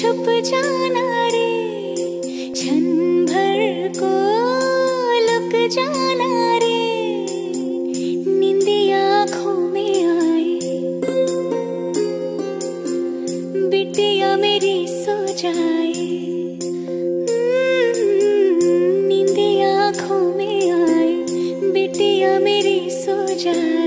छुप जाना रे, क्षण भर को लुक जाना रे, नींदिया आँखों में आए, बिटिया मेरी सो जाए, नींदिया आँखों में आए, बिटिया मेरी सो जाए।